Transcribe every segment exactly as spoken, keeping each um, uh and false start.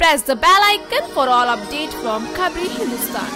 press the bell icon for all updates from Khabri Hindustan.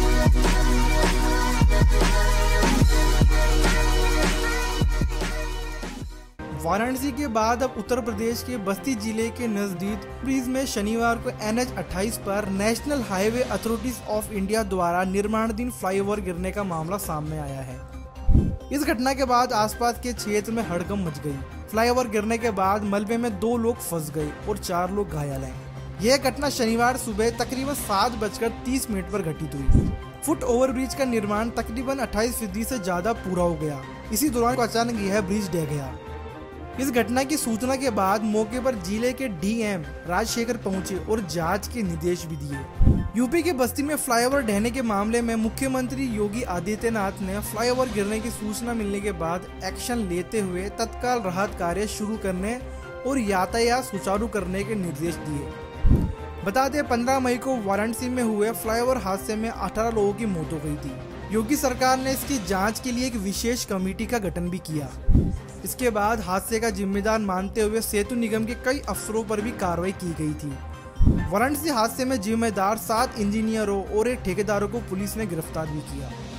Varanasi के बाद अब उत्तर प्रदेश के बस्ती जिले के नजदीक ब्रिज में शनिवार को एन एच अट्ठाईस पर national highway authorities of India द्वारा निर्माणाधीन फ्लाईओवर गिरने का मामला सामने आया है। इस घटना के बाद आसपास के क्षेत्र में हड़कंप मच गई। फ्लाईओवर गिरने के बाद मलबे में दो लोग फंस गए और चार लोग घायल हैं। यह घटना शनिवार सुबह तकरीबन सात बजकर तीस मिनट पर घटित हुई। फुट ओवर ब्रिज का निर्माण तकरीबन अट्ठाईस फीसदी से ज्यादा पूरा हो गया। इसी दौरान अचानक यह ब्रिज ढह गया। इस घटना की सूचना के बाद मौके पर जिले के डी एम राजशेखर पहुंचे और जांच के निर्देश भी दिए। यूपी के बस्ती में फ्लाईओवर ढहने के मामले में मुख्यमंत्री योगी आदित्यनाथ ने फ्लाईओवर गिरने की सूचना मिलने के बाद एक्शन लेते हुए तत्काल राहत कार्य शुरू करने और यातायात सुचारू करने के निर्देश दिए। बता दें, पंद्रह मई को वाराणसी में हुए फ्लाईओवर हादसे में अठारह लोगों की मौत हो गई थी। योगी सरकार ने इसकी जांच के लिए एक विशेष कमेटी का गठन भी किया। इसके बाद हादसे का जिम्मेदार मानते हुए सेतु निगम के कई अफसरों पर भी कार्रवाई की गई थी। वाराणसी हादसे में जिम्मेदार सात इंजीनियरों और एक ठेकेदारों को पुलिस ने गिरफ्तार भी किया।